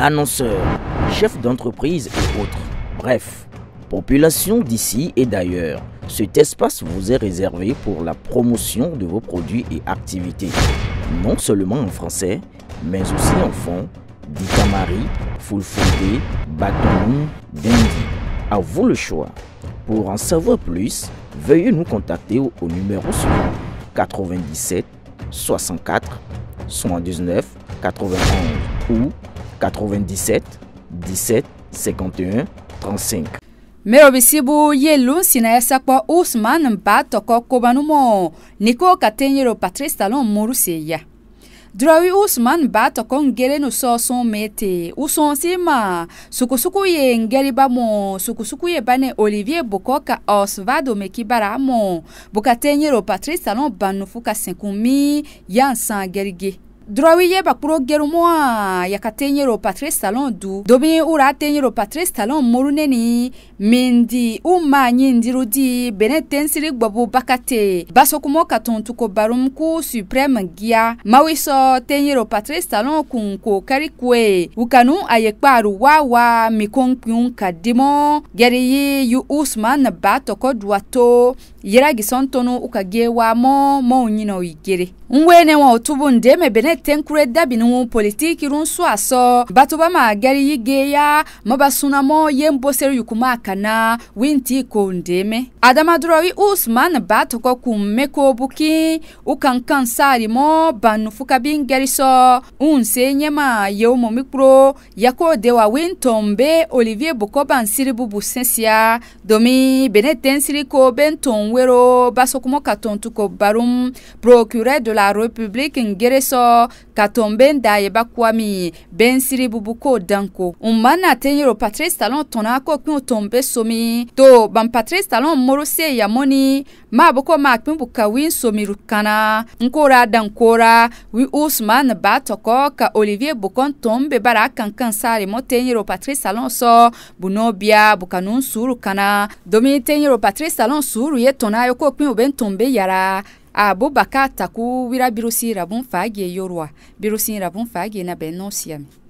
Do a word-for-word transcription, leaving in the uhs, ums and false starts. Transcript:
annonceurs, chefs d'entreprise et autres. Bref, population d'ici et d'ailleurs, cet espace vous est réservé pour la promotion de vos produits et activités, non seulement en français, mais aussi en fond, Dikamari, Fulfulde, Batoum, Dendi. À vous le choix. Pour en savoir plus, veuillez nous contacter au, au numéro suivant quatre-vingt-dix-sept soixante-quatre soixante-dix-neuf quatre-vingt-onze ou quatre-vingt-dix-sept dix-sept cinquante et un trente-cinq. Merobisibu yelu sinayasa kwa Ousmane Ba toko kobanumo niko katenyero Patrice Talon moruseya. Drawi Ousmane Ba toko ngere no so son mete uson sima sukusuku ye ngeri ba mo sukusuku ye bane Olivier Bokoka Osvado mekibara mo bukatenyero Patrice Talon banufuka senkumi yansan gerige. Drawi ye bakuro gerumoa yakatenyero Patrice Talon du dobi ura tenyero Patrice Talon moruneni mindi uma nyindirudi benetensiri gbabu bakate basokumo katontuko barumku supreme gia mawiso tenyero Patrice Talon kunko karikwe ukanu ayekparu wawa mikonkun kadimo geriyi yu Ousmane Ba toko duato yera gisontono ukagewa mo mo nyino yigere nwene wa otubu ndeme benetenkure dabinu politiki runsu aso batuba ma gari yigeya mabasunamo yemboseri yukuma kana winti ko ndeme Adama Drawi Ousmane Ba toko kumeko buki ukankan sari mo banufuka bingeriso unsenyema yeumo mikro yako dewa wintombe Olivier Bokoba nsiribu busensia domi benetensiri ko benton wero basokumo katontuko barum procureur de la République ngereso katombe ndaye bakwami bensiri bubuko danko umana tenyero Patrice Talon tonako kyo tombe somi to ban Patrice Talon morose yamoni maboko makmbuka win somi rukana nkora dankora wi Ousmane Ba toko ka Olivier Bokon tombe bara kankan sare mo tenyero Patrice Talon so bunobia bukanun suru kana domi tenyero Patrice Talon suru ye tonayo ko kyo ben tombe yara Abo baka taku wira birusi rabun fage yorwa birusi rabun fage na benosiami.